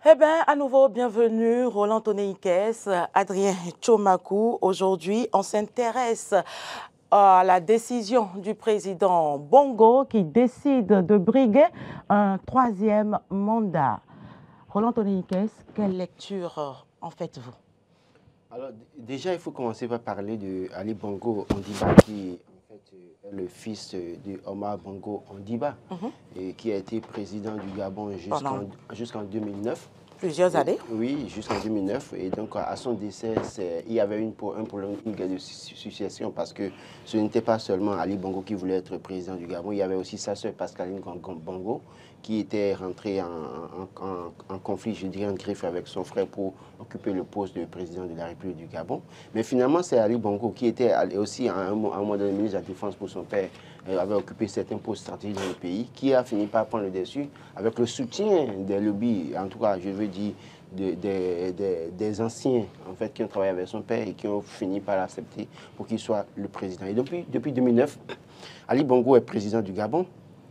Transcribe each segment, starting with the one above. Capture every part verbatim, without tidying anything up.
Eh bien, à nouveau, bienvenue, Roland Toneikes, Adrien Tchomakou. Aujourd'hui, on s'intéresse à la décision du président Bongo qui décide de briguer un troisième mandat. Roland Toneikes, quelle lecture en faites-vous? Alors, déjà, il faut commencer par parler de Ali Bongo Ondimba, qui en fait, est le fils de Omar Bongo Ondimba, mm-hmm. et qui a été président du Gabon jusqu'en jusqu'en deux mille neuf. Plusieurs années. Et, oui, jusqu'en deux mille neuf. Et donc, à son décès, il y avait une, un problème, une guerre de succession, parce que ce n'était pas seulement Ali Bongo qui voulait être président du Gabon, il y avait aussi sa sœur Pascaline Bongo, qui était rentrée en, en, en, en conflit, je dirais, en griffe avec son frère pour occuper le poste de président de la République du Gabon. Mais finalement, c'est Ali Bongo qui était aussi à un, à un moment donné ministre de la Défense pour son père, avait occupé certains postes stratégiques dans le pays, qui a fini par prendre le dessus avec le soutien des lobbies, en tout cas, je veux dire, de, de, de, des anciens en fait, qui ont travaillé avec son père et qui ont fini par l'accepter pour qu'il soit le président. Et depuis, depuis deux mille neuf, Ali Bongo est président du Gabon.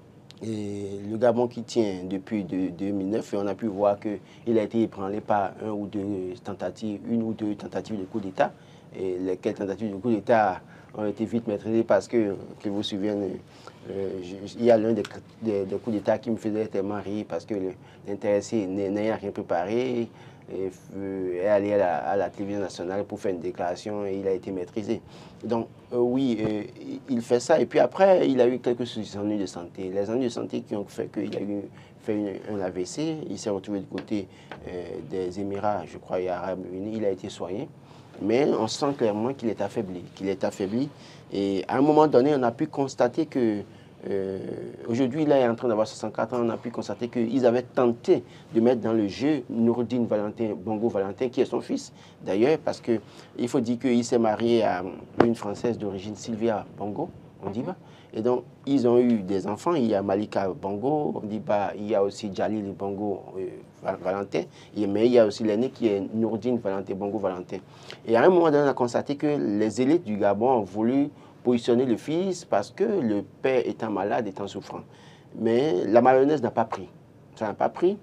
Et le Gabon qui tient depuis de, deux mille neuf, et on a pu voir qu'il a été ébranlé par un ou deux tentatives, une ou deux tentatives de coup d'État. Et lesquelles tentatives de coup d'État ont été vite maîtrisées parce que, que vous vous souvenez, euh, il y a l'un des, des, des coups d'État qui me faisait tellement rire parce que l'intéressé n'ayant rien préparé, et, euh, est allé à la, à la télévision nationale pour faire une déclaration et il a été maîtrisé. Donc euh, oui, euh, il fait ça et puis après il a eu quelques ennuis de santé. Les ennuis de santé qui ont fait qu'il a eu fait une, un A V C, il s'est retrouvé du côté euh, des Émirats, je crois, Arabes Unis, il a été soigné. Mais on sent clairement qu'il est affaibli, qu'il est affaibli. Et à un moment donné, on a pu constater que Euh, aujourd'hui, il est en train d'avoir soixante-quatre ans, on a pu constater qu'ils avaient tenté de mettre dans le jeu Noureddine Valentin, Bongo Valentin, qui est son fils, d'ailleurs, parce qu'il faut dire qu'il s'est marié à une Française d'origine, Sylvia Bongo Ondimba. Et donc, ils ont eu des enfants. Il y a Malika Bongo Ondimba, il y a aussi Jalil Bongo euh, Valentin, mais il y a aussi l'aîné qui est Noureddine Valentin, Bongo Valentin. Et à un moment donné, on a constaté que les élites du Gabon ont voulu positionner le fils parce que le père étant malade, étant souffrant. Mais la mayonnaise n'a pas pris. Ça n'a pas pris.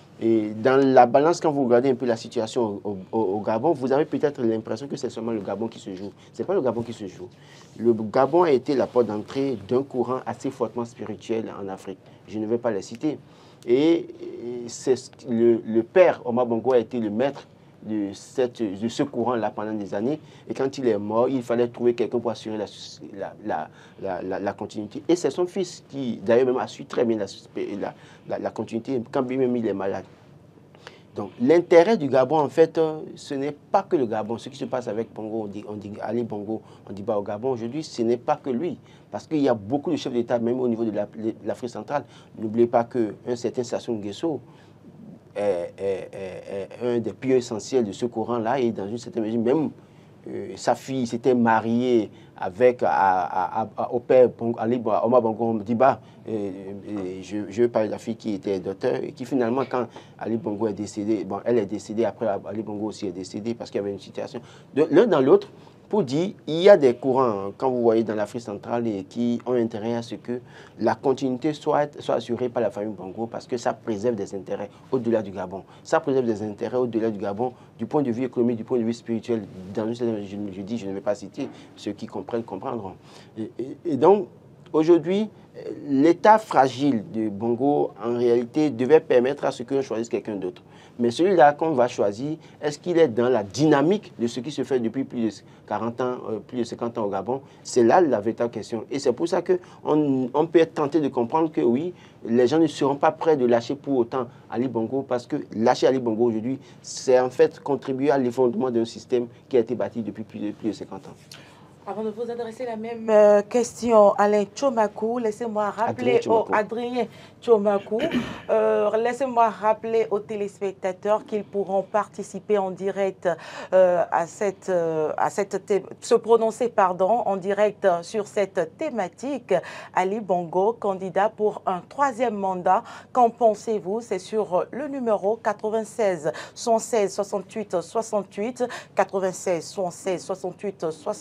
Et dans la balance, quand vous regardez un peu la situation au, au, au Gabon, vous avez peut-être l'impression que c'est seulement le Gabon qui se joue. Ce n'est pas le Gabon qui se joue. Le Gabon a été la porte d'entrée d'un courant assez fortement spirituel en Afrique. Je ne vais pas les citer. Et, et le, le père, Omar Bongo, a été le maître De, cette, de ce courant-là pendant des années. Et quand il est mort, il fallait trouver quelqu'un pour assurer la, la, la, la, la continuité. Et c'est son fils qui, d'ailleurs, même assure très bien la, la, la continuité, quand même il est malade. Donc, l'intérêt du Gabon, en fait, ce n'est pas que le Gabon. Ce qui se passe avec Bongo, on dit, on dit Ali Bongo, on dit bah, au Gabon aujourd'hui, ce n'est pas que lui. Parce qu'il y a beaucoup de chefs d'État, même au niveau de l'Afrique centrale. N'oubliez pas qu'un certain Sassou Nguesso Est, est, est, est un des pieux essentiels de ce courant-là, et dans une certaine mesure, même euh, sa fille s'était mariée avec, à, à, à, au père Ali, Omar Bongo Ondimba. Je, je veux parler de la fille qui était docteur, et qui finalement, quand Ali Bongo est décédé, bon, elle est décédée, après Ali Bongo aussi est décédé, parce qu'il y avait une situation. L'un dans l'autre, pour dire, il y a des courants, quand vous voyez dans l'Afrique centrale, et qui ont intérêt à ce que la continuité soit, soit assurée par la famille Bongo, parce que ça préserve des intérêts au-delà du Gabon. Ça préserve des intérêts au-delà du Gabon, du point de vue économique, du point de vue spirituel. Dans une certaine, je, je dis, je ne vais pas citer, ceux qui comprennent comprendront. Et, et, et donc, aujourd'hui, l'état fragile de Bongo, en réalité, devait permettre à ce qu'on choisisse quelqu'un d'autre. Mais celui-là qu'on va choisir, est-ce qu'il est dans la dynamique de ce qui se fait depuis plus de quarante ans, euh, plus de cinquante ans au Gabon? C'est là la véritable question. Et c'est pour ça qu'on on peut être tenté de comprendre que oui, les gens ne seront pas prêts de lâcher pour autant Ali Bongo, parce que lâcher Ali Bongo aujourd'hui, c'est en fait contribuer à l'effondrement d'un système qui a été bâti depuis plus de, plus de cinquante ans. Avant de vous adresser la même euh, question, Alain Tchomakou, laissez-moi rappeler au Adrien Tchomakou, euh, laissez-moi rappeler aux téléspectateurs qu'ils pourront participer en direct euh, à cette, euh, à cette se prononcer pardon en direct sur cette thématique. Ali Bongo, candidat pour un troisième mandat. Qu'en pensez-vous? C'est sur le numéro quatre-vingt-seize cent seize soixante-huit soixante-huit, quatre-vingt-seize cent seize soixante-huit soixante-huit.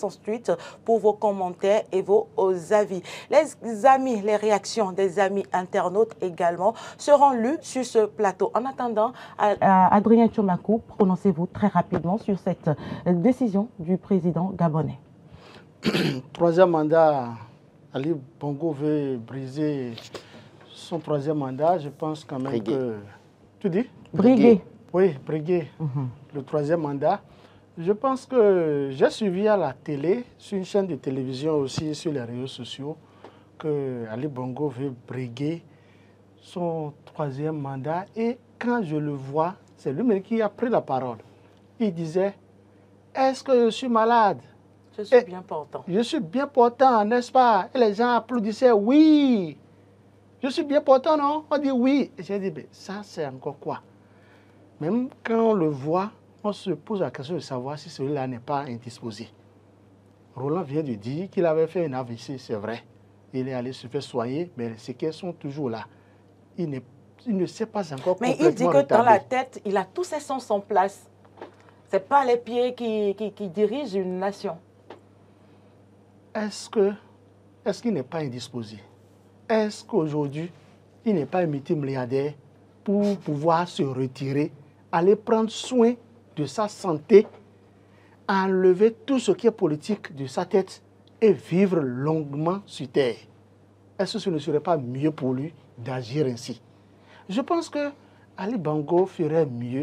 suite pour vos commentaires et vos avis. Les amis, les réactions des amis internautes également seront lues sur ce plateau. En attendant, Adrien Tchomakou, prononcez-vous très rapidement sur cette décision du président gabonais. Troisième mandat, Ali Bongo veut briser son troisième mandat. Je pense quand même Briguer. que... Tu dis? Briguer. Oui, briguer. Mm-hmm. Le troisième mandat. Je pense que j'ai suivi à la télé, sur une chaîne de télévision aussi, sur les réseaux sociaux, que Ali Bongo veut briguer son troisième mandat. Et quand je le vois, c'est lui-même qui a pris la parole. Il disait, est-ce que je suis malade? Je suis et bien portant. Je suis bien portant, n'est-ce pas? Et les gens applaudissaient, oui. Je suis bien portant, non? On dit oui. Et j'ai dit, mais ça, c'est encore quoi? Même quand on le voit, on se pose la question de savoir si celui-là n'est pas indisposé. Roland vient de dire qu'il avait fait un A V C, c'est vrai. Il est allé se faire soigner, mais les séquelles sont toujours là. Il, il ne sait pas encore mais complètement il dit que rétabli. Dans la tête, il a tous ses sens en place. Ce n'est pas les pieds qui, qui, qui dirigent une nation. Est-ce que, est-ce qu'il n'est pas indisposé? Est-ce qu'aujourd'hui, il n'est pas un multimilliardaire pour pouvoir se retirer, aller prendre soin de sa santé, enlever tout ce qui est politique de sa tête et vivre longuement sur terre? Est-ce que ce ne serait pas mieux pour lui d'agir ainsi? Je pense que Ali Bongo ferait mieux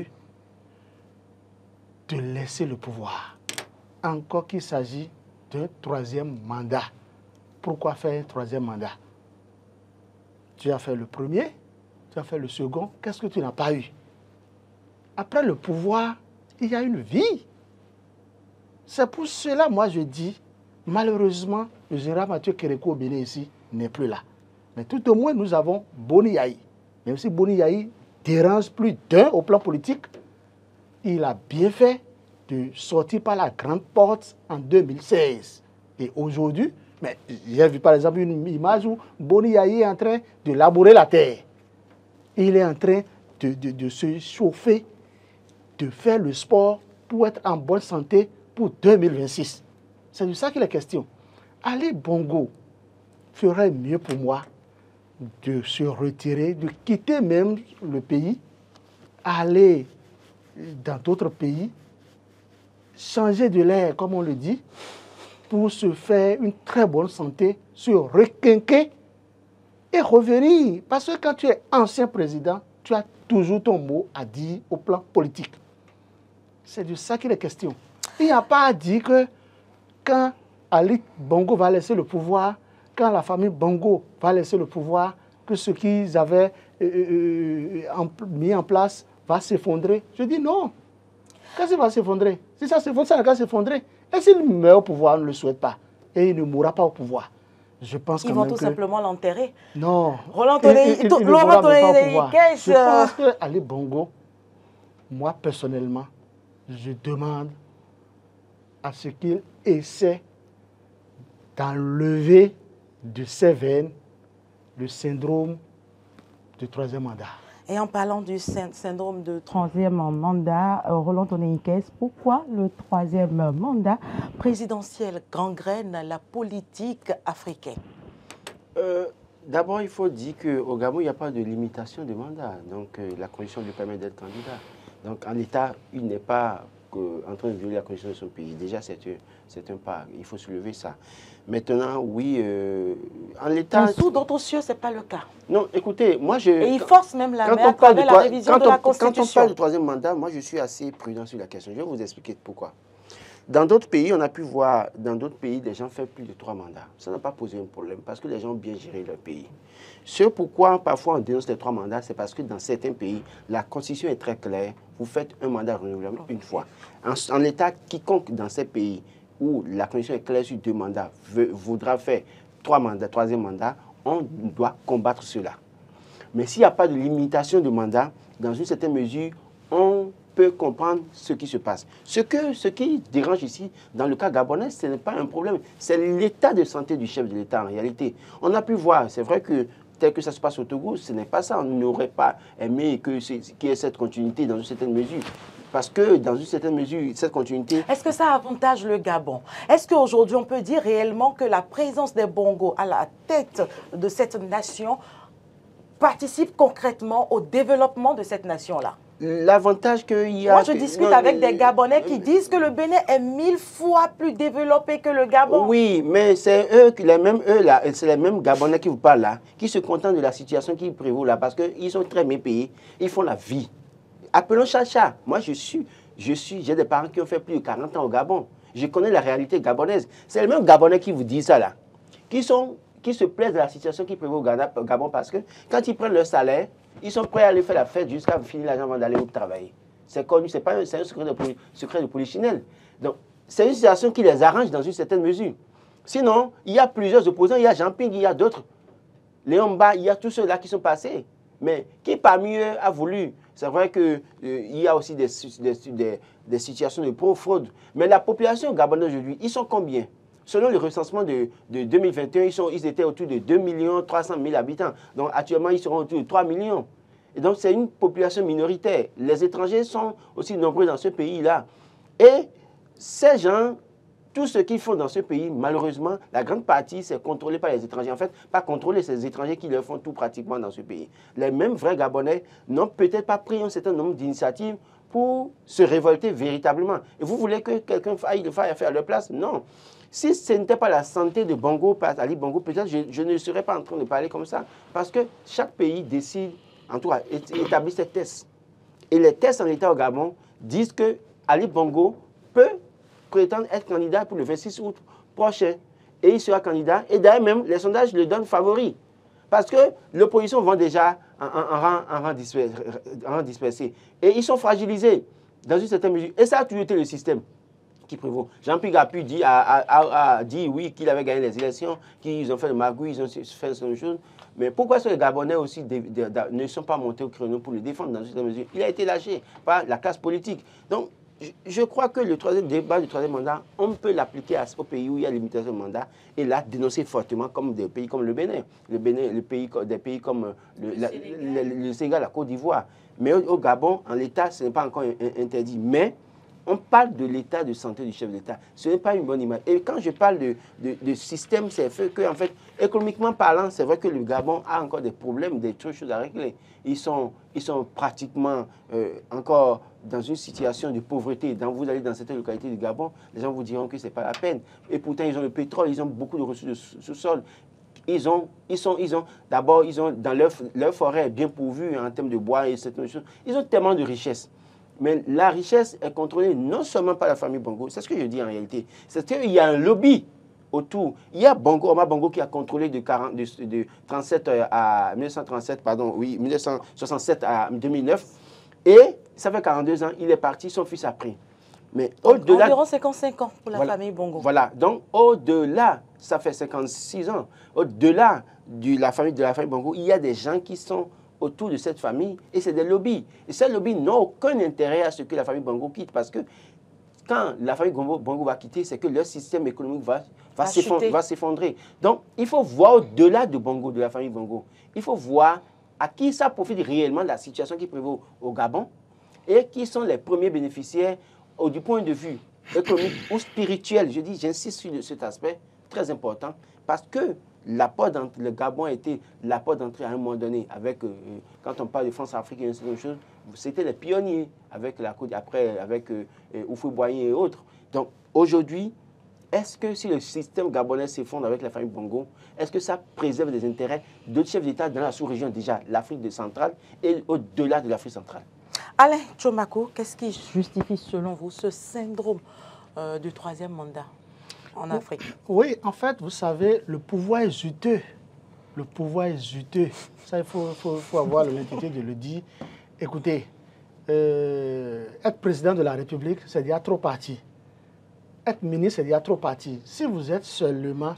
de laisser le pouvoir. Encore qu'il s'agit d'un troisième mandat. Pourquoi faire un troisième mandat? Tu as fait le premier, tu as fait le second, qu'est-ce que tu n'as pas eu? Après le pouvoir, il y a une vie. C'est pour cela, moi, je dis, malheureusement, le général Mathieu Kérékou au Bénin ici n'est plus là. Mais tout au moins, nous avons Boni Yahi. Même si Boni Yahi dérange plus d'un au plan politique, il a bien fait de sortir par la grande porte en deux mille seize. Et aujourd'hui, mais j'ai vu par exemple une image où Boni Yahi est en train de labourer la terre. Il est en train de, de, de se chauffer, de faire le sport pour être en bonne santé pour deux mille vingt-six. C'est de ça qu'il est question. Ali Bongo ferait mieux pour moi de se retirer, de quitter même le pays, aller dans d'autres pays, changer de l'air, comme on le dit, pour se faire une très bonne santé, se requinquer et revenir. Parce que quand tu es ancien président, tu as toujours ton mot à dire au plan politique. C'est de ça qu'il est question. Il n'y a pas à dire que quand Ali Bongo va laisser le pouvoir, quand la famille Bongo va laisser le pouvoir, que ce qu'ils avaient euh, euh, en, mis en place va s'effondrer. Je dis non. Qu'est-ce qui va s'effondrer? Si ça s'effondre, ça va s'effondrer. Et s'il meurt au pouvoir, on ne le souhaite pas. Et il ne mourra pas au pouvoir. Je pense Ils quand vont même tout que... simplement l'enterrer. Non. Roland Toné, il, il, il, il Laurent Toné, je euh... pense que Ali Bongo, moi personnellement, je demande à ce qu'il essaie d'enlever de ses veines le syndrome du troisième mandat. Et en parlant du syndrome de troisième mandat, Roland Toné, pourquoi le troisième mandat présidentiel gangrène la politique africaine? euh, D'abord, il faut dire qu'au Gabon, il n'y a pas de limitation de mandat. Donc, euh, la condition lui permet d'être candidat. Donc, en État, il n'est pas euh, en train de violer la constitution de son pays. Déjà, c'est un, un pas. Il faut soulever ça. Maintenant, oui, euh, en l'État... Sous d'autres cieux, ce n'est pas le cas. Non, écoutez, moi je... Et il force même la main à travers la révision quand de la on, Constitution. Quand on parle du troisième mandat, moi je suis assez prudent sur la question. Je vais vous expliquer pourquoi. Dans d'autres pays, on a pu voir, dans d'autres pays, les gens font plus de trois mandats. Ça n'a pas posé un problème parce que les gens ont bien géré leur pays. Ce pourquoi parfois on dénonce les trois mandats, c'est parce que dans certains pays, la Constitution est très claire. Vous faites un mandat renouvelable une fois. En, en État, quiconque dans ces pays où la Constitution est claire sur deux mandats veut, voudra faire trois mandats, troisième mandat, on doit combattre cela. Mais s'il n'y a pas de limitation de mandat, dans une certaine mesure, on peut comprendre ce qui se passe. Ce, que, ce qui dérange ici, dans le cas gabonais, ce n'est pas un problème. C'est l'état de santé du chef de l'État en réalité. On a pu voir, c'est vrai que tel que ça se passe au Togo, ce n'est pas ça. On n'aurait pas aimé qu'il y ait cette continuité dans une certaine mesure. Parce que dans une certaine mesure, cette continuité... Est-ce que ça avantage le Gabon? Est-ce qu'aujourd'hui, on peut dire réellement que la présence des Bongo à la tête de cette nation participe concrètement au développement de cette nation-là? L'avantage qu'il y a... Moi, je discute non, avec des Gabonais qui disent que le Bénin est mille fois plus développé que le Gabon. Oui, mais c'est eux, les mêmes, eux là, c'est les mêmes Gabonais qui vous parlent là, qui se contentent de la situation qui prévaut là, parce qu'ils sont très bien payés, ils font la vie. Appelons Chacha. Moi, je suis, je suis, j'ai des parents qui ont fait plus de quarante ans au Gabon. Je connais la réalité gabonaise. C'est les mêmes Gabonais qui vous disent ça là, qui sont, qui se plaisent de la situation qui prévaut au Gabon, parce que quand ils prennent leur salaire, ils sont prêts à aller faire la fête jusqu'à finir l'argent avant d'aller travailler. C'est connu, c'est pas un, un secret de, secret de polichinelle. Donc, c'est une situation qui les arrange dans une certaine mesure. Sinon, il y a plusieurs opposants, il y a Jean Ping, il y a d'autres. Léon Mba, il y a tous ceux-là qui sont passés. Mais qui parmi eux a voulu? C'est vrai qu'il euh, y a aussi des, des, des, des situations de pro-fraude. Mais la population gabonaise aujourd'hui, ils sont combien? Selon le recensement de, de deux mille vingt et un, ils, sont, ils étaient autour de deux millions trois cent mille habitants. Donc actuellement, ils seront autour de trois millions. Et donc c'est une population minoritaire. Les étrangers sont aussi nombreux dans ce pays-là. Et ces gens, tout ce qu'ils font dans ce pays, malheureusement, la grande partie, c'est contrôlé par les étrangers. En fait, pas contrôlé, c'est les étrangers qui le font tout pratiquement dans ce pays. Les mêmes vrais Gabonais n'ont peut-être pas pris un certain nombre d'initiatives pour se révolter véritablement. Et vous voulez que quelqu'un faille le faire à leur place? Non. Si ce n'était pas la santé de Bongo, Ali Bongo, peut-être je, je ne serais pas en train de parler comme ça. Parce que chaque pays décide, en tout cas, établit ses tests. Et les tests en État au Gabon disent que Ali Bongo peut prétendre être candidat pour le vingt-six août prochain. Et il sera candidat. Et d'ailleurs même, les sondages le donnent favori. Parce que l'opposition vend déjà en, en, en, rang, en, rang dispersé, en rang dispersé. Et ils sont fragilisés dans une certaine mesure. Et ça a toujours été le système qui prévaut. Jean-Pierre Gapu dit, a, a, a, a dit oui, qu'il avait gagné les élections, qu'ils ont fait le magouille, ils ont fait ce chose. Mais pourquoi est-ce que les Gabonais aussi de, de, de, ne sont pas montés au créneau pour le défendre dans une certaine mesure? Il a été lâché par la classe politique. Donc, je, je crois que le troisième débat du troisième mandat, on peut l'appliquer au pays où il y a limitation de mandat et là dénoncer fortement comme des pays comme le Bénin, le Bénin, le pays, des pays comme le, le, la, le, le, le Sénégal, la Côte d'Ivoire. Mais au, au Gabon, en l'état, ce n'est pas encore interdit. Mais on parle de l'état de santé du chef d'État. Ce n'est pas une bonne image. Et quand je parle de, de, de système, c'est fait que, en fait, économiquement parlant, c'est vrai que le Gabon a encore des problèmes, des choses à régler. Ils sont, ils sont pratiquement euh, encore dans une situation de pauvreté. Quand vous allez dans cette localité du Gabon, les gens vous diront que ce n'est pas la peine. Et pourtant, ils ont le pétrole, ils ont beaucoup de ressources de sous-sol. Ils ont, ils sont, ils ont, d'abord, ils ont dans leur, leur forêt bien pourvue en termes de bois et cette chose. Ils ont tellement de richesses. Mais la richesse est contrôlée non seulement par la famille Bongo, c'est ce que je dis en réalité, c'est qu'il y a un lobby autour. Il y a Bongo, Omar Bongo qui a contrôlé de, quarante, de, de trente-sept à mille neuf cent trente-sept, pardon, oui, mille neuf cent soixante-sept à deux mille neuf, et ça fait quarante-deux ans, il est parti, son fils a pris. Mais au-delà, environ cinquante-cinq ans pour la voilà, famille Bongo. Voilà, donc au-delà, ça fait cinquante-six ans, au-delà de la famille de la famille Bongo, il y a des gens qui sont autour de cette famille, et c'est des lobbies. Et ces lobbies n'ont aucun intérêt à ce que la famille Bongo quitte, parce que quand la famille Bongo, Bongo va quitter, c'est que leur système économique va, va s'effondrer. Donc, il faut voir au-delà de Bongo, de la famille Bongo. Il faut voir à qui ça profite réellement de la situation qui prévaut au Gabon, et qui sont les premiers bénéficiaires au, du point de vue économique ou spirituel. Je dis, j'insiste sur cet aspect très important, parce que la porte d'entrée, le Gabon a été la porte d'entrée à un moment donné, avec, euh, quand on parle de France Afrique et une chose, c'était les pionniers, avec la côte, après avec euh, Houphouët-Boigny et autres. Donc aujourd'hui, est-ce que si le système gabonais s'effondre avec la famille Bongo, est-ce que ça préserve les intérêts d'autres chefs d'État dans la sous-région, déjà l'Afrique centrale et au-delà de l'Afrique centrale? Alain Tchomakou, qu'est-ce qui justifie selon vous ce syndrome euh, du troisième mandat en Afrique? Oui, en fait, vous savez, le pouvoir est juteux. Le pouvoir est juteux. Ça, il faut, faut, faut avoir l'honnêteté de le dire. Écoutez, euh, être président de la République, c'est déjà trop parti. Être ministre, c'est déjà trop parti. Si vous êtes seulement,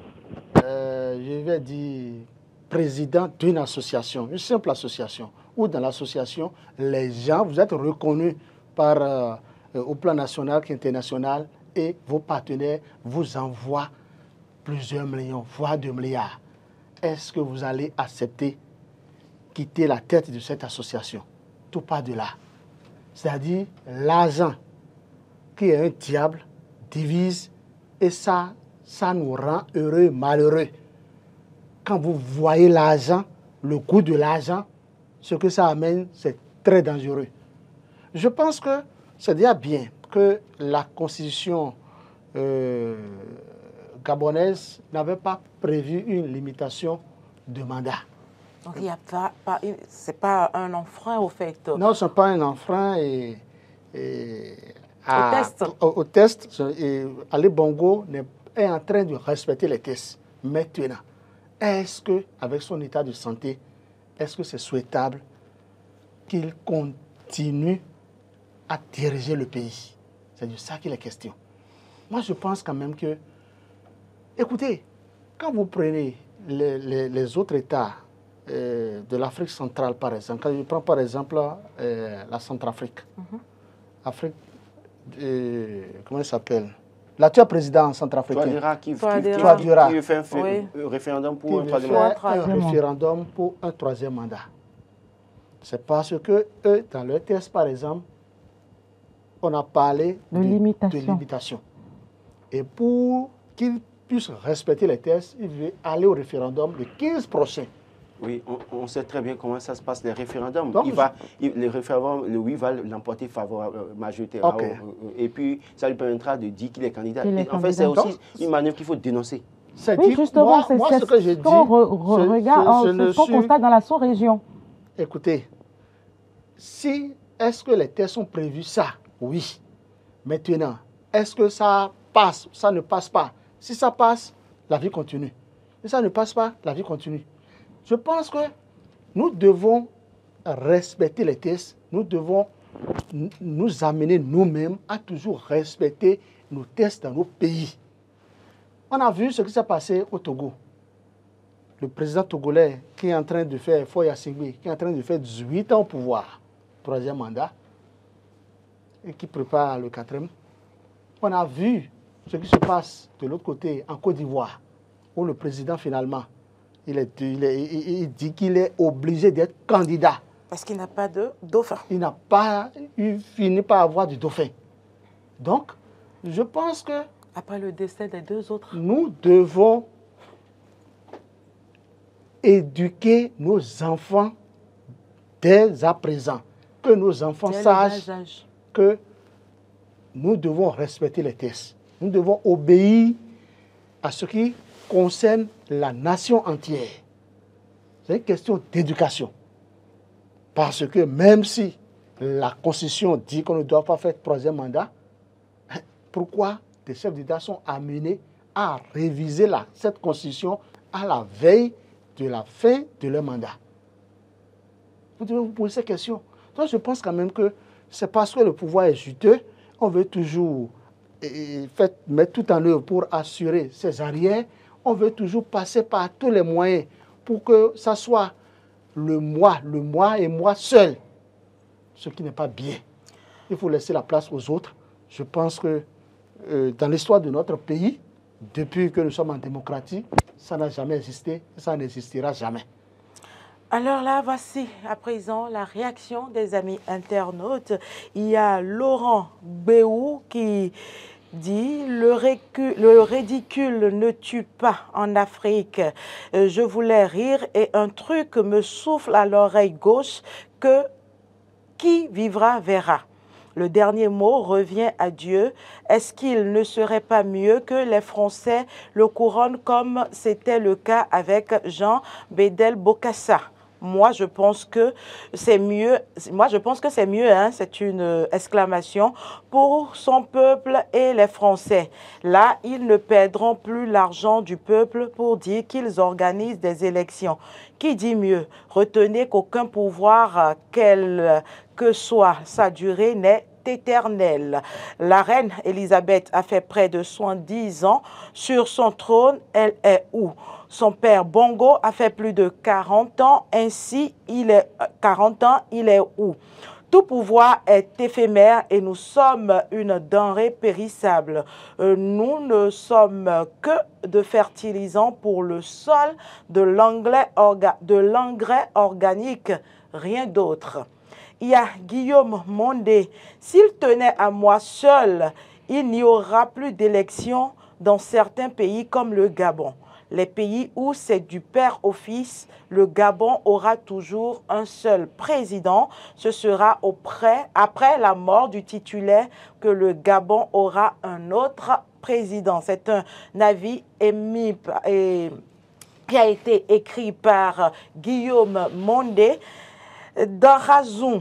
euh, je vais dire, président d'une association, une simple association, ou dans l'association, les gens, vous êtes reconnus par, euh, au plan national qu'international, et vos partenaires vous envoient plusieurs millions, voire deux milliards. Est-ce que vous allez accepter quitter la tête de cette association? Tout part de là. C'est-à-dire l'argent, qui est un diable, divise et ça, ça nous rend heureux, malheureux. Quand vous voyez l'argent, le coût de l'argent, ce que ça amène, c'est très dangereux. Je pense que c'est déjà bien que la constitution euh, gabonaise n'avait pas prévu une limitation de mandat. Donc, il y a pas, pas c'est pas un enfreint au fait. Non, ce n'est pas un enfreint et, et à, au test. Au, au test, et Ali Bongo est en train de respecter les tests. Maintenant, est-ce qu'avec son état de santé, est-ce que c'est souhaitable qu'il continue à diriger le pays? C'est de ça qu'il est question. Moi, je pense quand même que, écoutez, quand vous prenez les, les, les autres États euh, de l'Afrique centrale, par exemple, quand je prends par exemple euh, la Centrafrique, mm-hmm. Afrique, euh, comment elle s'appelle? L'actuel président centrafricain. Touadéra qui, qui, Touadéra. qui fait un oui. référendum pour un troisième mandat. Un référendum pour un troisième mandat. C'est parce que eux, dans leur test, par exemple, on a parlé de, de, limitation. de limitation. Et pour qu'ils puissent respecter les tests, ils veulent aller au référendum le quinze prochain. Oui, on, on sait très bien comment ça se passe, les référendums. Donc, il va, il, le référendum, le oui va l'emporter favorable, majoritairement. Okay. Et puis, ça lui permettra de dire qu'il est candidat. Il est en candidat. fait, c'est aussi Donc, une manœuvre qu'il faut dénoncer. Oui, dit, justement, c'est moi, ce que j'ai dit. qu'on re, re, regarde, ce qu'on suis... constate dans la sous-région. Écoutez, si, est-ce que les tests sont prévus ça? Oui. Maintenant, est-ce que ça passe? Ça ne passe pas. Si ça passe, la vie continue. Si ça ne passe pas, la vie continue. Je pense que nous devons respecter les tests. Nous devons nous amener nous-mêmes à toujours respecter nos tests dans nos pays. On a vu ce qui s'est passé au Togo. Le président togolais qui est en train de faire, Faure Gnassingbé, qui est en train de faire dix-huit ans au pouvoir, troisième mandat, et qui prépare le quatrième. On a vu ce qui se passe de l'autre côté, en Côte d'Ivoire, où le président finalement, il, est, il, est, il dit qu'il est obligé d'être candidat. Parce qu'il n'a pas de dauphin. Il n'a pas il finit par avoir du dauphin. Donc, je pense que... Après le décès des deux autres. Nous devons éduquer nos enfants dès à présent. Que nos enfants dès sachent que nous devons respecter les tests. Nous devons obéir à ce qui concerne la nation entière. C'est une question d'éducation. Parce que même si la Constitution dit qu'on ne doit pas faire troisième mandat, pourquoi des chefs d'État sont amenés à réviser la, cette Constitution à la veille de la fin de leur mandat? Vous devez vous poser cette question. Donc je pense quand même que c'est parce que le pouvoir est juteux, on veut toujours et, fait, mettre tout en œuvre pour assurer ses arrières, on veut toujours passer par tous les moyens pour que ça soit le moi, le moi et moi seul, ce qui n'est pas bien. Il faut laisser la place aux autres. Je pense que euh, dans l'histoire de notre pays, depuis que nous sommes en démocratie, ça n'a jamais existé, ça n'existera jamais. Alors là, voici à présent la réaction des amis internautes. Il y a Laurent Béou qui dit le, le ridicule ne tue pas en Afrique. Je voulais rire et un truc me souffle à l'oreille gauche que qui vivra verra. Le dernier mot revient à Dieu. Est-ce qu'il ne serait pas mieux que les Français le couronnent comme c'était le cas avec Jean Bédel Bokassa? Moi, je pense que c'est mieux. Moi, je pense que c'est mieux. Hein, c'est une exclamation pour son peuple et les Français. Là, ils ne perdront plus l'argent du peuple pour dire qu'ils organisent des élections. Qui dit mieux? Retenez qu'aucun pouvoir, quelle que soit sa durée, n'est éternel. La reine Elisabeth a fait près de soixante-dix ans sur son trône. Elle est où? Son père Bongo a fait plus de quarante ans. Ainsi, il est quarante ans, il est où? Tout pouvoir est éphémère et nous sommes une denrée périssable. Nous ne sommes que de fertilisants pour le sol, de l'engrais orga, de l'engrais organique, rien d'autre. il y a Guillaume Mondé. S'il tenait à moi seul, il n'y aura plus d'élections dans certains pays comme le Gabon. Les pays où c'est du père au fils, le Gabon aura toujours un seul président. Ce sera auprès, après la mort du titulaire que le Gabon aura un autre président. C'est un avis émis et qui a été écrit par Guillaume Mondé. Dans Razon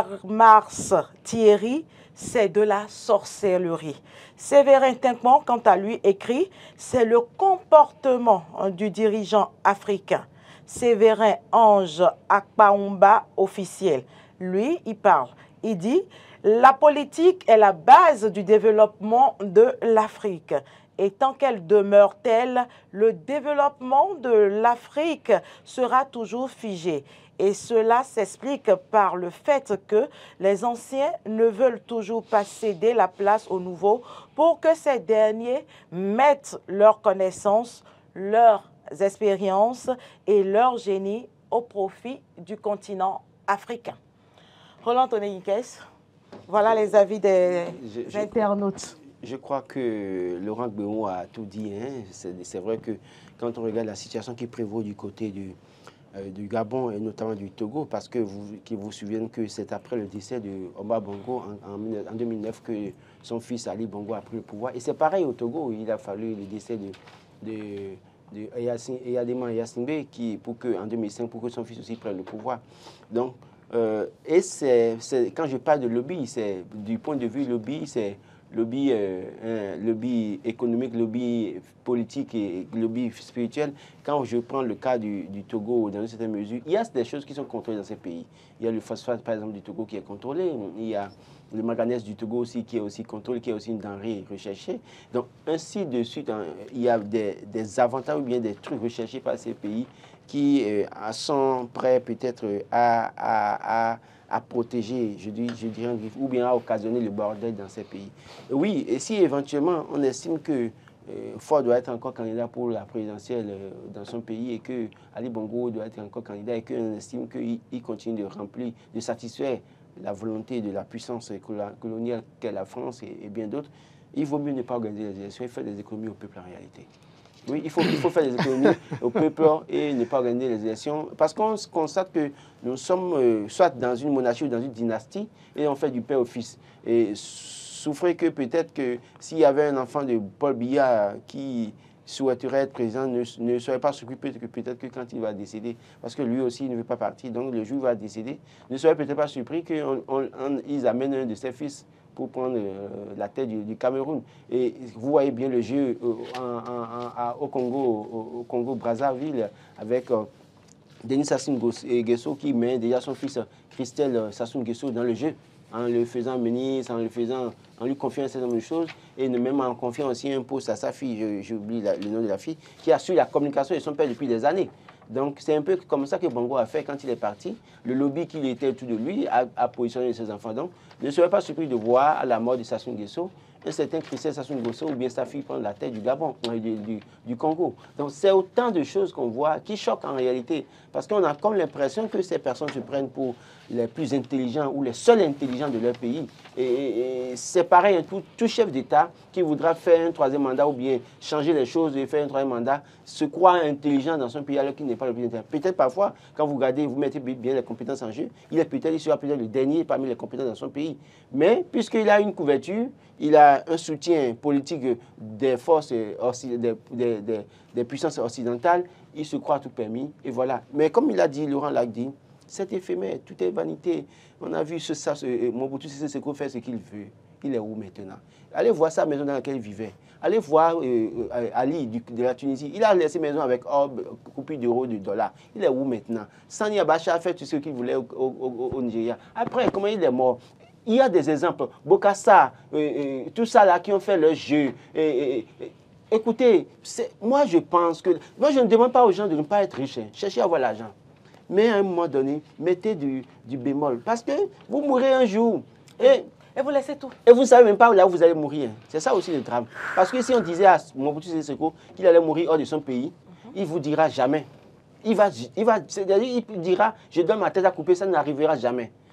Bermars Thierry, c'est de la sorcellerie. Séverin Tinkman, quant à lui, écrit « C'est le comportement du dirigeant africain ». Séverin Ange Akpaoumba, officiel. Lui, il parle. Il dit « La politique est la base du développement de l'Afrique. Et tant qu'elle demeure telle, le développement de l'Afrique sera toujours figé. Et cela s'explique par le fait que les anciens ne veulent toujours pas céder la place aux nouveaux pour que ces derniers mettent leurs connaissances, leurs expériences et leur génie au profit du continent africain. » Roland Toney-Nikes, voilà les avis des je, je, internautes. Je crois que Laurent Gbagbo a tout dit. Hein. C'est vrai que quand on regarde la situation qui prévaut du côté du, euh, du Gabon et notamment du Togo, parce que vous qui vous souvenez que c'est après le décès de Omar Bongo en, en, en deux mille neuf que son fils Ali Bongo a pris le pouvoir. Et c'est pareil au Togo, il a fallu le décès de, de, de Eyadema Yassimbe qui, pour que, en deux mille cinq pour que son fils aussi prenne le pouvoir. Donc, euh, et c'est quand je parle de lobby, c'est du point de vue lobby, c'est lobby, euh, hein, lobby économique, lobby politique et lobby spirituel. Quand je prends le cas du, du Togo, dans une certaine mesure, il y a des choses qui sont contrôlées dans ces pays. Il y a le phosphate, par exemple, du Togo qui est contrôlé. Il y a le manganèse du Togo aussi qui est aussi contrôlé, qui est aussi une denrée recherchée. Donc, ainsi de suite, hein, il y a des, des avantages ou bien des trucs recherchés par ces pays qui euh, sont prêts peut-être à... à, à à protéger, je, dis, je dirais, ou bien à occasionner le bordel dans ces pays. Oui, et si éventuellement on estime que euh, Ford doit être encore candidat pour la présidentielle euh, dans son pays et que Ali Bongo doit être encore candidat et qu'on estime qu'il continue de remplir, de satisfaire la volonté de la puissance coloniale qu'est la France et, et bien d'autres, il vaut mieux ne pas organiser les élections et faire des économies au peuple en réalité. Oui, il faut, il faut faire des économies au peuple et ne pas organiser les élections. Parce qu'on constate que nous sommes euh, soit dans une monarchie ou dans une dynastie et on fait du père au fils. Et souffrez que peut-être que s'il y avait un enfant de Paul Biya qui souhaiterait être président, ne, ne serait pas surpris que peut-être que quand il va décéder, parce que lui aussi il ne veut pas partir, donc le jour où il va décéder, ne serait peut-être pas surpris qu'ils amènent un de ses fils pour prendre euh, la tête du, du Cameroun. Et vous voyez bien le jeu euh, en, en, en, au Congo, au, au Congo Brazzaville, avec euh, Denis Sassou Nguesso qui met déjà son fils Christelle Sassou Nguesso dans le jeu, en le faisant ministre, en le faisant, en lui confiant un certain nombre de choses, et même en confiant aussi un poste à sa fille, j'oublie le nom de la fille, qui assure la communication de son père depuis des années. Donc c'est un peu comme ça que Bongo a fait quand il est parti. Le lobby qui était autour de lui a, a positionné ses enfants. Donc ne serait pas surpris de voir à la mort de Sassou Nguesso un certain Christelle Sassou Nguesso ou bien sa fille prendre la tête du Gabon, du, du, du Congo. Donc c'est autant de choses qu'on voit qui choquent en réalité. Parce qu'on a comme l'impression que ces personnes se prennent pour les plus intelligents ou les seuls intelligents de leur pays. Et, et, et c'est pareil, tout, tout chef d'État qui voudra faire un troisième mandat ou bien changer les choses et faire un troisième mandat se croit intelligent dans son pays alors qu'il n'est pas le plus intelligent. Peut-être parfois, quand vous regardez, vous mettez bien les compétences en jeu, il est peut-être, il sera peut-être le dernier parmi les compétences dans son pays. Mais puisqu'il a une couverture, il a un soutien politique des forces, des, des, des, des puissances occidentales, il se croit tout permis, et voilà. Mais comme il a dit, Laurent l'a dit, c'est éphémère, tout est vanité. On a vu ce, ça, ce, Mobutu Sese Seko faire ce qu'il veut. Il est où maintenant? Allez voir sa maison dans laquelle il vivait. Allez voir euh, Ali du, de la Tunisie. Il a laissé maison avec orbe, coupure d'euros, de dollars. Il est où maintenant? Sani Abacha a fait tout ce qu'il voulait au, au, au, au Nigeria. Après, comment il est mort? Il y a des exemples. Bokassa, euh, euh, tout ça là qui ont fait leur jeu. Et, et, et, écoutez, moi je pense que... Moi je ne demande pas aux gens de ne pas être riches. Hein. Cherchez à avoir l'argent. Mais à un moment donné, mettez du, du bémol. Parce que vous mourrez un jour. Et, et vous laissez tout. Et vous ne savez même pas là où vous allez mourir. C'est ça aussi le drame. Parce que si on disait à Mobutu Sese Seko qu'il allait mourir hors de son pays, mm-hmm. il ne vous dira jamais. Il va, il va, c'est-à-dire, il dira, je donne ma tête à couper, ça n'arrivera jamais.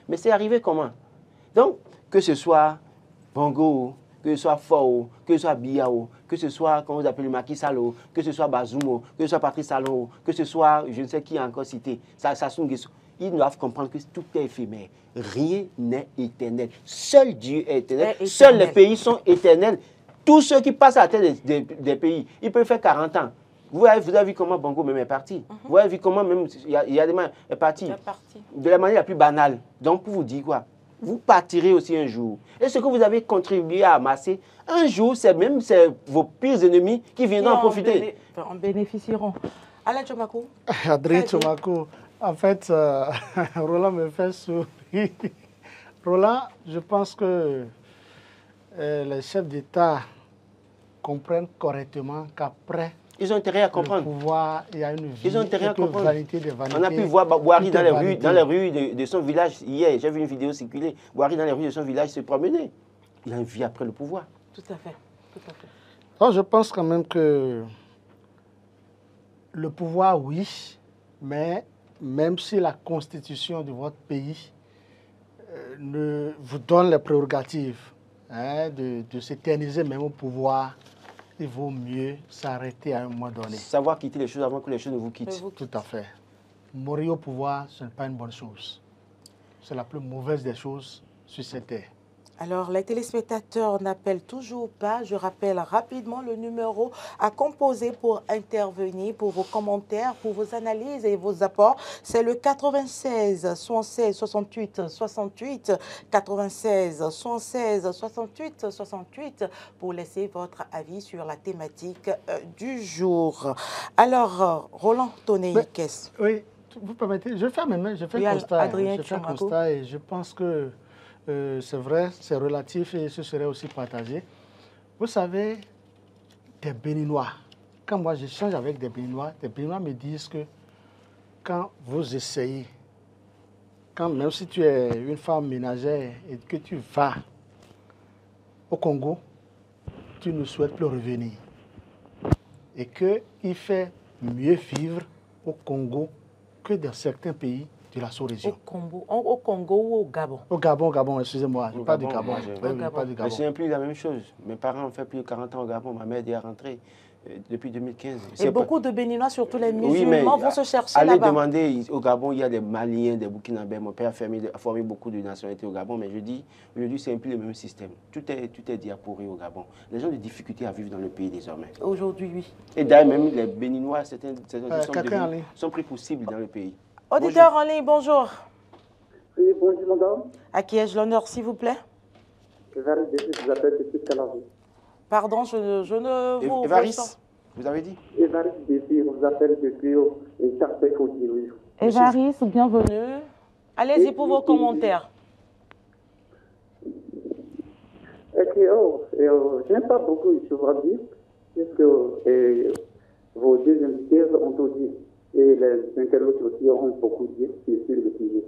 Mais c'est arrivé comment? Donc, que ce soit Bongo, que ce soit Fao, que ce soit Biao, que ce soit, comment vous appelez, Macky Sall, que ce soit Bazoumo, que ce soit Patrice Talon, que ce soit, je ne sais qui a encore cité, Sassou Nguesso, ils doivent comprendre que tout est éphémère. Rien n'est éternel. Seul Dieu est éternel. Est Seuls les pays sont éternels. Tous ceux qui passent à la tête des, des, des pays, ils peuvent faire quarante ans. Vous avez, vous avez vu comment Bongo même est parti. Mm-hmm. Vous avez vu comment même, il y a, il y a des mains, est parti. De la manière la plus banale. Donc, pour vous dire quoi? Vous partirez aussi un jour. Et ce que vous avez contribué à amasser, un jour, c'est même vos pires ennemis qui viendront qui en profiter. Béné en bénéficieront. Alain Tchomakou. Adrien Tchomakou. En fait, euh, Roland me fait sourire. Roland, je pense que euh, les chefs d'État comprennent correctement qu'après ils ont intérêt à comprendre. Le pouvoir, il y a une vie, ils ont intérêt à comprendre. Vanité de vanité, on a pu voir Boari dans les, rues, dans les rues de, de son village hier. J'ai vu une vidéo circuler. Boari dans les rues de son village se promener. Il a une vie après le pouvoir. Tout à fait. Tout à fait. Alors, je pense quand même que le pouvoir, oui, mais même si la constitution de votre pays euh, ne vous donne les prérogatives hein, de, de s'éterniser même au pouvoir, il vaut mieux s'arrêter à un moment donné. Savoir quitter les choses avant que les choses ne vous quittent. Vous Tout à fait. Mourir au pouvoir, ce n'est pas une bonne chose. C'est la plus mauvaise des choses sur cette terre. Alors, les téléspectateurs n'appellent toujours pas. Je rappelle rapidement le numéro à composer pour intervenir, pour vos commentaires, pour vos analyses et vos apports. C'est le quatre-vingt-seize soixante-seize soixante-huit soixante-huit, quatre-vingt-seize soixante-seize soixante-huit soixante-huit pour laisser votre avis sur la thématique euh, du jour. Alors, euh, Roland Toney-Kess. Oui, vous permettez, je fais même, je fais oui, un constat. Adrien Je fais un constat et je pense que Euh, c'est vrai, c'est relatif et ce serait aussi partagé. Vous savez, des Béninois, quand moi j'échange avec des Béninois, des Béninois me disent que quand vous essayez, quand, même si tu es une femme ménagère et que tu vas au Congo, tu ne souhaites plus revenir. Et qu'il fait mieux vivre au Congo que dans certains pays de la sous-région. Au Congo, au Congo ou au Gabon? Au Gabon, Gabon, excusez-moi, je ne parle du Gabon. Moi, je... oui, oui, Gabon. Je ne sais plus la même chose. Mes parents ont fait plus de quarante ans au Gabon. Ma mère est déjà rentrée euh, depuis deux mille quinze. Et beaucoup pas... de Béninois, surtout les musulmans, oui, mais, vont se chercher là-bas. Allez demander, au Gabon, il y a des Maliens, des Burkinabés. Mon père a formé, a formé beaucoup de nationalités au Gabon, mais je dis, aujourd'hui, c'est un peu le même système. Tout est, tout est diaporé au Gabon. Les gens ont des difficultés à vivre dans le pays désormais. Aujourd'hui, oui. Et d'ailleurs, même les Béninois, certains, certains euh, sont, devenus, sont pris pour cible dans le pays. Auditeur bonjour. En ligne, bonjour. Oui, bonjour madame. À qui ai-je l'honneur, s'il vous plaît? Évariste, je vous appelle depuis Calavi. Pardon, je, je ne vous... Évariste, vous avez dit? Évariste, je vous appelle depuis Charpec au Dieu. Évariste, bienvenue. Allez-y pour vos commentaires. Et que, oh, euh, je n'aime pas beaucoup, je vous dire, puisque euh, vos deux invités ont tout dit, et les internautes aussi ont beaucoup dit sur le sujet.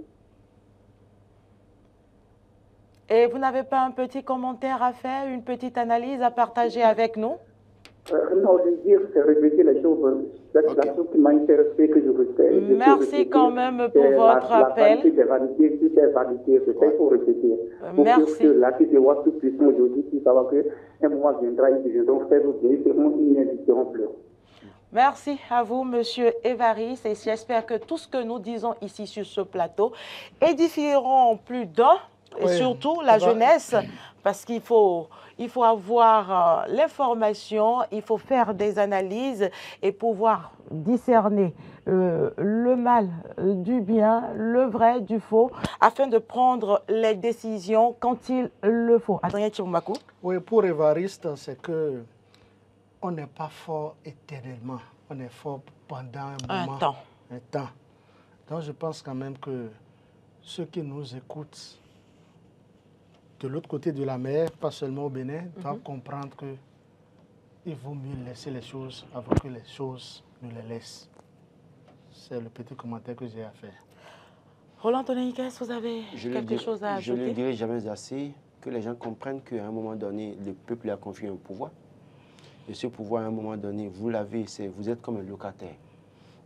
Et vous n'avez pas un petit commentaire à faire, une petite analyse à partager avec nous? euh, Non, je veux dire, c'est répéter les choses. C'est okay. La chose qui m'a intéressé, que je respecte. Merci quand même pour votre la, appel. La vanité, tout est vanité, c'est ça qu'il faut répéter. Pour Merci. Que la fille de Ouest tout puissant aujourd'hui, tu savoir qu'un moment viendra, ils viendront faire nous bien, ils n'hésiteront plus. Merci à vous, Monsieur Évariste, et j'espère que tout ce que nous disons ici sur ce plateau édifieront plus d'un. Et oui, surtout la jeunesse, parce qu'il faut, il faut avoir euh, l'information, il faut faire des analyses et pouvoir discerner euh, le mal du bien, le vrai du faux, afin de prendre les décisions quand il le faut. Adrien Tchomakou. Oui, pour Évariste, c'est que on n'est pas fort éternellement, on est fort pendant un moment. Un temps. Un temps. Donc je pense quand même que ceux qui nous écoutent de l'autre côté de la mer, pas seulement au Bénin, mm-hmm. doivent comprendre qu'il vaut mieux laisser les choses avant que les choses ne les laissent. C'est le petit commentaire que j'ai à faire. Roland Toney-Kess, vous avez je quelque dirai, chose à ajouter? Je ne le dirai jamais assez, que les gens comprennent qu'à un moment donné, le peuple a confié un pouvoir. Et ce pouvoir, à un moment donné, vous l'avez, vous êtes comme un locataire.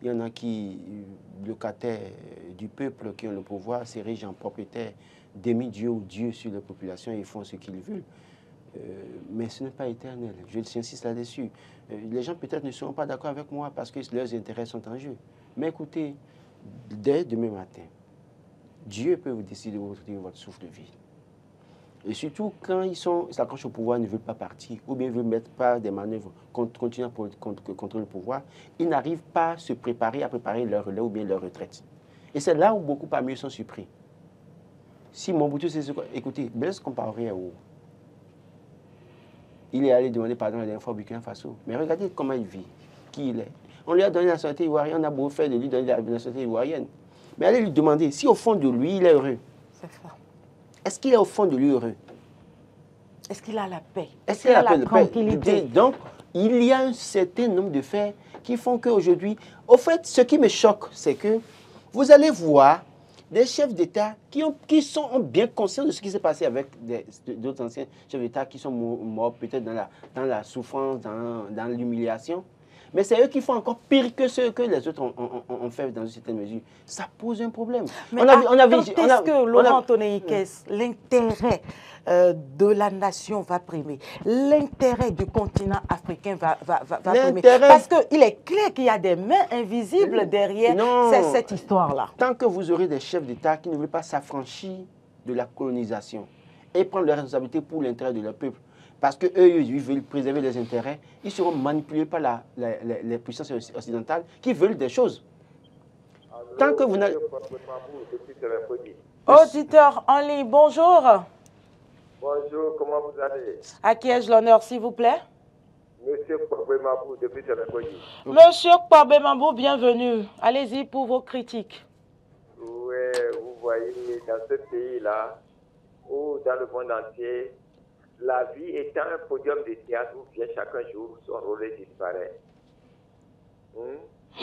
Il y en a qui, locataires du peuple qui ont le pouvoir, s'érigent en propriétaires demi-dieux ou dieux sur la population et ils font ce qu'ils veulent. Euh, mais ce n'est pas éternel. Je j'insiste là-dessus. Euh, les gens peut-être ne seront pas d'accord avec moi parce que leurs intérêts sont en jeu. Mais écoutez, dès demain matin, Dieu peut vous décider de vous retirer votre souffle de vie. Et surtout, quand ils s'accrochent au pouvoir, ils ne veulent pas partir, ou bien ils ne veulent mettre pas des manœuvres, continuer à contrôler le pouvoir, ils n'arrivent pas à se préparer, à préparer leur relais ou bien leur retraite. Et c'est là où beaucoup parmi eux sont surpris. Si Mobutu, c'est ce que... Écoutez, Blaise Compaoré est où? Il est allé demander pardon la dernière fois au Burkina Faso. Mais regardez comment il vit, qui il est. On lui a donné la nationalité ivoirienne, on a beau faire de lui donner la nationalité ivoirienne. Mais allez lui demander si au fond de lui, il est heureux. C'est ça. Est-ce qu'il est au fond de lui heureux? Est-ce qu'il a la paix? Est-ce qu'il a la tranquillité? Donc, il y a un certain nombre de faits qui font qu'aujourd'hui... Au fait, ce qui me choque, c'est que vous allez voir des chefs d'État qui, ont, qui sont bien conscients de ce qui s'est passé avec d'autres anciens chefs d'État qui sont morts peut-être dans la, dans la souffrance, dans, dans l'humiliation. Mais c'est eux qui font encore pire que ce que les autres ont, ont, ont fait dans une certaine mesure. Ça pose un problème. Mais on a, on a, quand est-ce que, Laurent Tonei-Ikes, l'intérêt euh, de la nation va primer? L'intérêt du continent africain va, va, va, va primer? Parce qu'il est clair qu'il y a des mains invisibles derrière cette, cette histoire-là. Tant que vous aurez des chefs d'État qui ne veulent pas s'affranchir de la colonisation et prendre leurs responsabilités pour l'intérêt de leur peuple, parce qu'eux, ils veulent préserver leurs intérêts, ils seront manipulés par la, la, la, les puissances occidentales qui veulent des choses. Alors, tant que vous n'avez... Auditeur en ligne, bonjour. Bonjour, comment vous allez? À qui ai-je l'honneur, s'il vous plaît? Monsieur Kwabemabou, depuis Téléphone. Monsieur Kwabemabou, bienvenue. Allez-y pour vos critiques. Oui, vous voyez, dans ce pays-là, ou dans le monde entier, la vie étant un podium de théâtre où vient chaque jour, son rôle disparaît. Hum?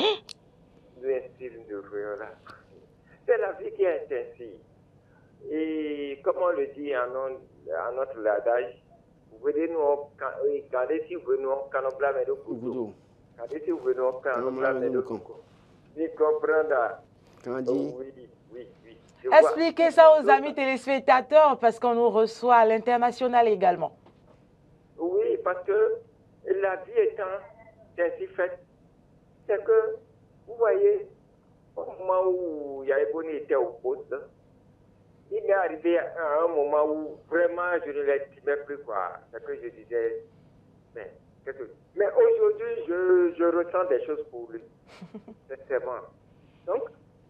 C'est la vie qui est ainsi. Et comme on le dit en, en notre adage, vous venez nous, quand si vous venez nous, quand on blâme le couteau. Quand si vous venez nous, quand on blâme le couteau. Vous comprenez? Oui, oui, oui. Expliquez ça aux amis téléspectateurs parce qu'on nous reçoit à l'international également. Oui, parce que la vie étant ainsi faite, c'est que, vous voyez, au moment où Yaéboni était au poste, il m'est arrivé à un moment où vraiment je ne l'estimais plus, quoi. C'est que je disais, mais, mais aujourd'hui, je, je ressens des choses pour lui. Sincèrement. Donc,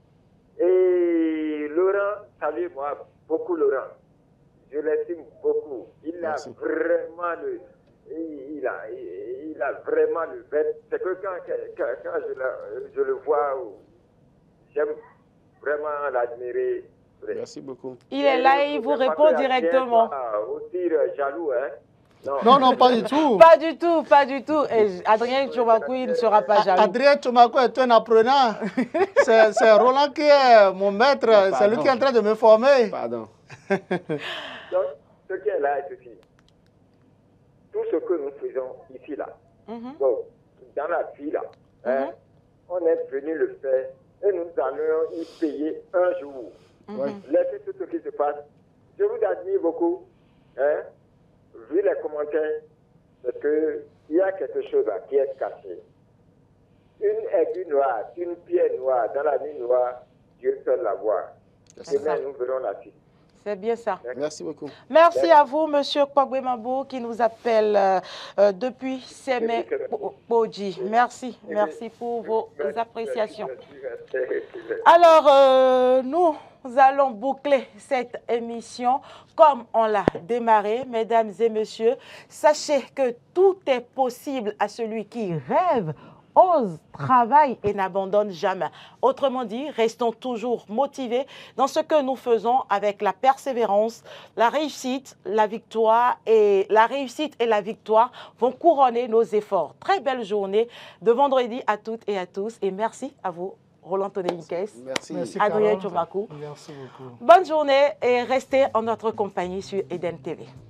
et Laurent, salut-moi, beaucoup Laurent. Je l'estime beaucoup. Il Merci. a vraiment le... Il, il, a, il, il a vraiment le fait. C'est que quand, quand, quand je, la, je le vois, j'aime vraiment l'admirer. Merci beaucoup. Il est là et il vous répond directement. Aussi jaloux, hein? Non. non, non, pas du tout. Pas du tout, pas du tout. Et Adrien Tchomakou, il ne sera pas jaloux. Adrien Tchomakou est un apprenant. C'est Roland qui est mon maître. C'est lui qui est en train de me former. Pardon. Donc, ce qui est là est ceci. Tout ce que nous faisons ici, là, mm-hmm. donc, dans la vie, là, mm-hmm. hein, on est venu le faire et nous allons y payer un jour. Mm-hmm. Laissez tout ce qui se passe. Je vous admire beaucoup. Hein, vu les commentaires, c'est qu'il y a quelque chose là qui est caché. Une aiguille noire, une pierre noire, dans la nuit noire, Dieu seul la voit. Demain, nous verrons la suite. C'est bien ça. Merci beaucoup. Merci, Merci. à vous, Monsieur Kwabemabou, qui nous appelle euh, euh, depuis Sémé Bodji. Merci, merci pour vos merci, appréciations. Merci, merci. Alors, euh, nous... Nous allons boucler cette émission comme on l'a démarré, mesdames et messieurs. Sachez que tout est possible à celui qui rêve, ose, travaille et n'abandonne jamais. Autrement dit, restons toujours motivés dans ce que nous faisons avec la persévérance, la réussite, la victoire et la réussite et la victoire vont couronner nos efforts. Très belle journée de vendredi à toutes et à tous et merci à vous. Roland Tonei-Ikes, merci. Adrien Tchomakou. Merci beaucoup. Bonne journée et restez en notre compagnie sur Eden T V.